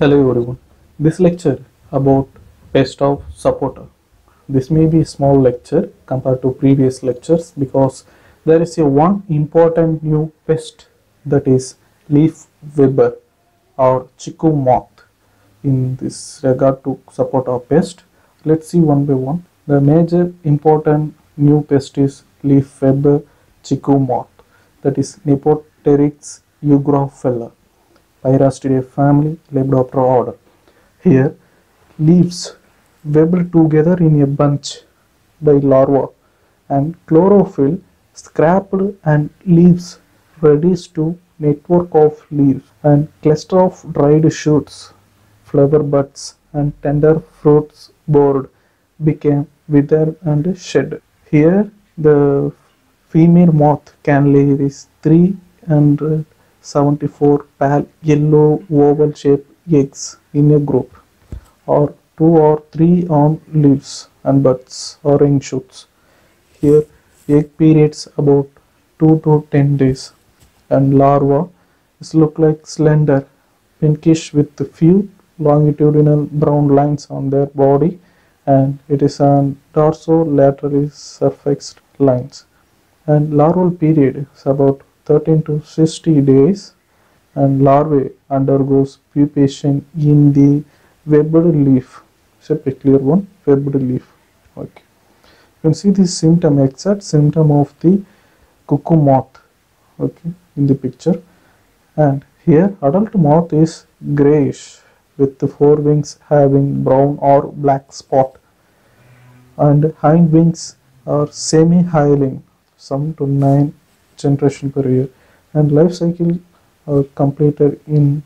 Hello everyone. This lecture about pest of supporter. This may be a small lecture compared to previous lectures because there is a one important new pest, that is leaf webber or chiku moth. In this regard to supporter pest, let's see one by one. The major important new pest is leaf webber chiku moth, that is Nepopteryx eugrophila. Pyrastidae family, Lepidoptera order. Here, leaves webbed together in a bunch by larva and chlorophyll scrapped and leaves reduced to network of leaves and cluster of dried shoots, flower buds and tender fruits bored became withered and shed. Here, the female moth can lay these 374 pale yellow oval shaped eggs in a group, or 2 or 3 on leaves and buds or young shoots. Here, egg periods about 2 to 10 days, and larvae look like slender, pinkish with few longitudinal brown lines on their body, and it is on dorsolaterally suffixed lines. And larval period is about 13 to 60 days, and larvae undergoes pupation in the webbed leaf. It's a peculiar one, webbed leaf. Okay. You can see the symptom, exact symptom of the cuckoo moth. Okay, in the picture. And here, adult moth is grayish with the forewings having brown or black spot, and hind wings are semi-hyaline, some to 9 generation per year, and life cycle completed in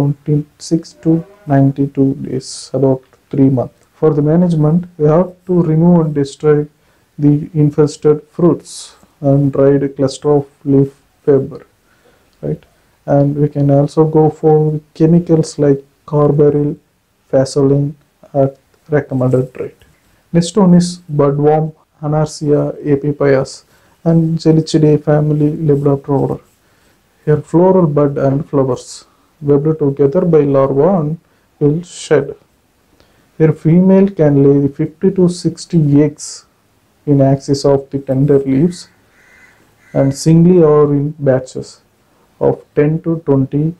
26 to 92 days, about 3 months. For the management, we have to remove and destroy the infested fruits and dried cluster of leaf webber, right? And we can also go for chemicals like carbaryl, fasolin at recommended rate. Next one is budworm, Anarcia epiphyes, and Gelichidae family, Lepidoptera order. Here floral bud and flowers webbed together by larva and will shed. Here female can lay 50 to 60 eggs in axis of the tender leaves and singly or in batches of 10 to 20.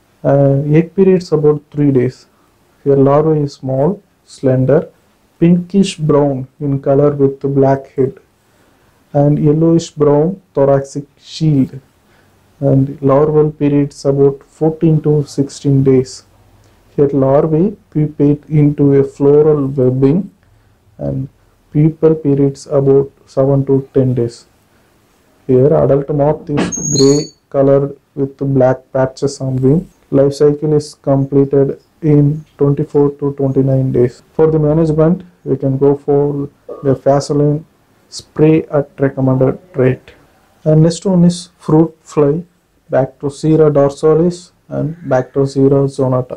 Egg periods about 3 days. Here larva is small, slender, pinkish brown in color with black head and yellowish brown thoracic shield, and larval periods about 14 to 16 days. Here larvae pupate into a floral webbing and pupal periods about 7 to 10 days. Here adult moth is grey colored with black patches on wing. Life cycle is completed in 24 to 29 days. For the management, we can go for the fasolin spray at recommended rate. And next one is fruit fly, Bactrocera dorsalis and Bactrocera zonata.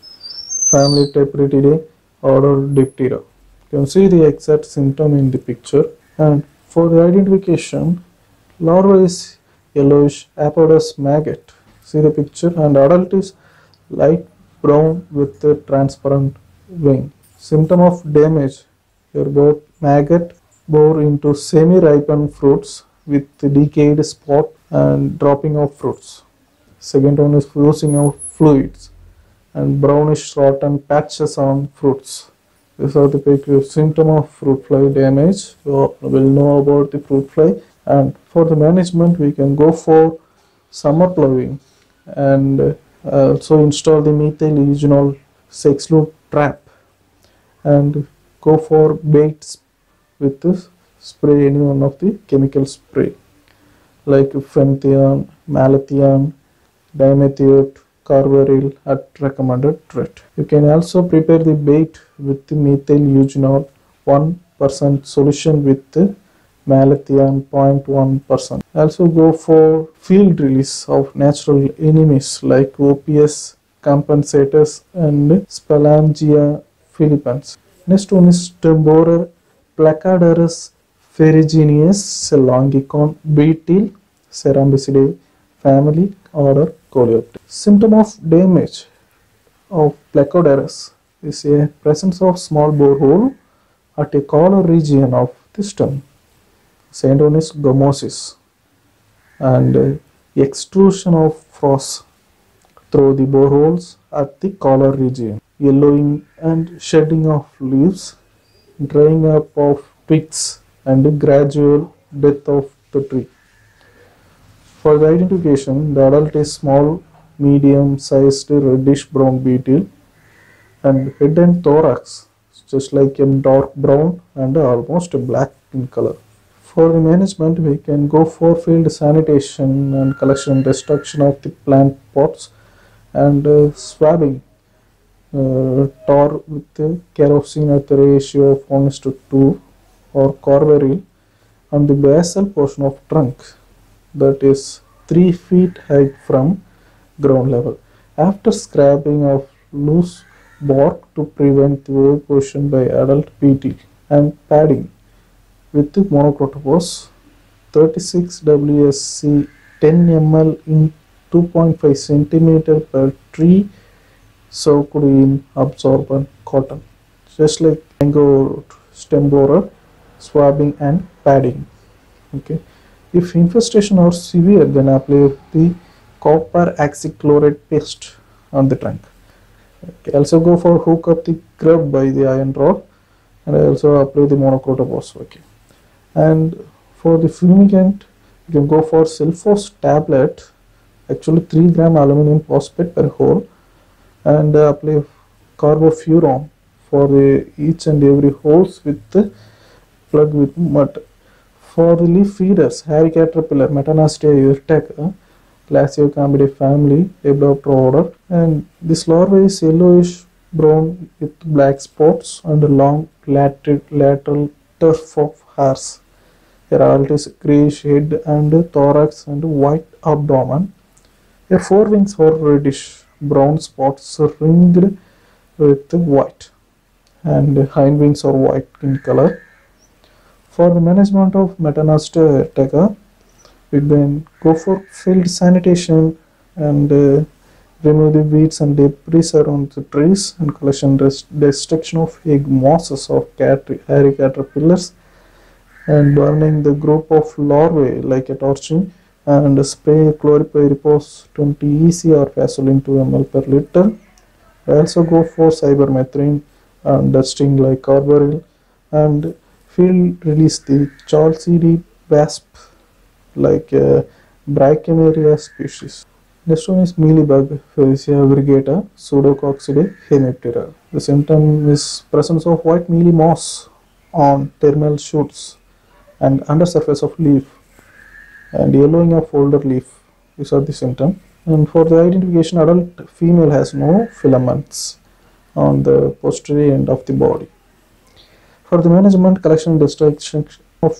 Family Tetritidae, order Diptera. You can see the exact symptom in the picture. And for the identification, larva is yellowish apodous maggot. See the picture, and adult is light brown with a transparent wing. Symptom of damage, here both maggot bore into semi-ripened fruits with decayed spot and dropping of fruits. Second one is losing of fluids and brownish rotten patches on fruits. These are the peculiar symptom of fruit fly damage. You will know about the fruit fly. And for the management, we can go for summer ploughing and also install the methyl eugenol sexlute trap and go for baits with this spray, any one of the chemical spray like fenthion, malathion, dimethiate, carbaryl at recommended rate. You can also prepare the bait with the methyl eugenol 1% solution with the malathion 0.1%. Also go for field release of natural enemies like OPS compensatus and Sphalangia philippines. Next one is Temborer Placaderus ferruginous longicon beetle, Cerambicidae family, order Coleoptera. Symptom of damage, of Placoderus is a presence of small borehole at a collar region of the stem. Second one is gummosis and extrusion of frost through the boreholes at the collar region, yellowing and shedding of leaves, drying up of twigs, and gradual death of the tree. For the identification, the adult is small, medium-sized reddish brown beetle, and head and thorax just like a dark brown and almost black in color. For the management, we can go for field sanitation and collection and destruction of the plant pots and swabbing tar with kerosene at the ratio of 1:2 or carbaryl on the basal portion of trunk, that is 3 feet height from ground level. After scraping of loose bark to prevent the overposition by adult beetle and padding with monocrotopos 36 WSC 10 ml in 2.5 centimeter per tree soaked in absorbent cotton, just like mango stem borer, swabbing and padding. Okay, if infestation are severe, then apply the copper oxychloride paste on the trunk. Okay, also go for hook up the grub by the iron rod, and I also apply the monocrotopos. Okay, and for the fumigant, you can go for sulfose tablet, actually 3 gram aluminum phosphate per hole, and apply carbofuron for the each and every hose with the plug with mud. For the leaf feeders, hairy caterpillar, Metanastia urtica, Glaciocambidae family, Lepidoptera order, and this larva is yellowish brown with black spots and a long lateral tuft of hairs. Their adult is greyish head and thorax and white abdomen. Their forewings are reddish brown spots ringed with white, and hindwings are white in color. For the management of Metanastia urtica, we can go for field sanitation and remove the weeds and debris around the trees and collection destruction of egg mosses of hairy caterpillars, and burning the group of larvae like a torching, and spray chlorpyrifos 20 EC or Vaseline 2 ml per liter. I also go for cypermethrin and dusting like carbaryl, and field release the chalcidiid wasp like Brachymeria species. Next one is mealybug, Felicia virgata, Pseudococcidae hemiptera. The symptom is presence of white mealy moss on terminal shoots and undersurface of leaf, and yellowing of older leaf. These are the symptoms. And for the identification, adult female has no filaments on the posterior end of the body. For the management, collection and destruction of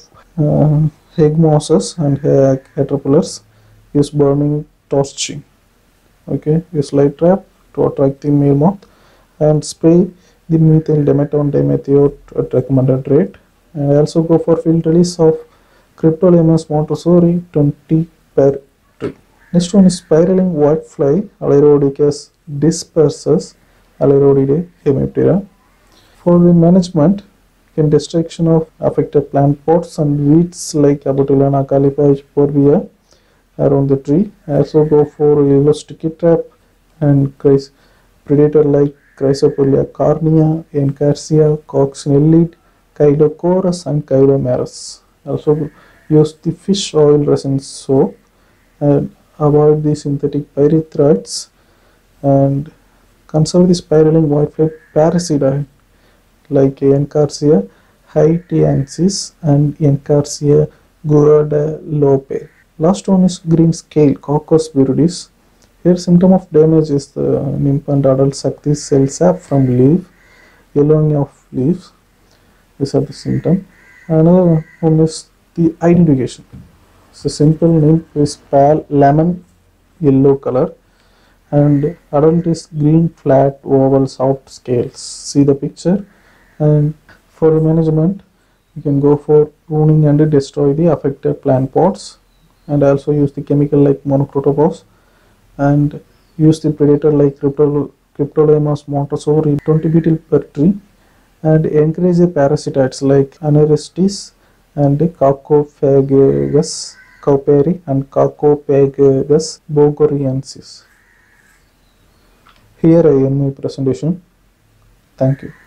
egg mosses and caterpillars, use burning torching. Okay, use light trap to attract the male moth, and spray the methyl dimetone dimethiate at recommended rate. And I also go for field release of Cryptolemus montessori 20 per tree. Next one is spiraling whitefly, Alerodicus dispersus, Alerodidae hemiptera. For the management, can destruction of affected plant pots and weeds like Abutilana calipa porvia around the tree. I also go for yellow sticky trap and predator like Chrysopolia carnea, Encarsia, coccinellid, Chilocorus and Chilomerus. Also use the fish oil resin soap and avoid the synthetic pyrethroids, and conserve the spiraling whitefly parasitoid like Encarsia haitiensis and Encarsia guadalupe. Last one is green scale, Coccus viridis. Here symptom of damage is the nymph and adult suck the cell sap from leaf, yellowing of leaves. These are the symptoms. Another one is the identification. So simple nymph is pale lemon yellow color, and adult is green flat oval soft scales. See the picture. And for the management, you can go for pruning and destroy the affected plant pots, and also use the chemical like monocrotopos, and use the predator like Cryptolemus montessori 20 beetle per tree, and encourage parasitoids like Anaristis and Carcophagus cowperi and Carcophagus bogoriensis. Here I end my presentation. Thank you.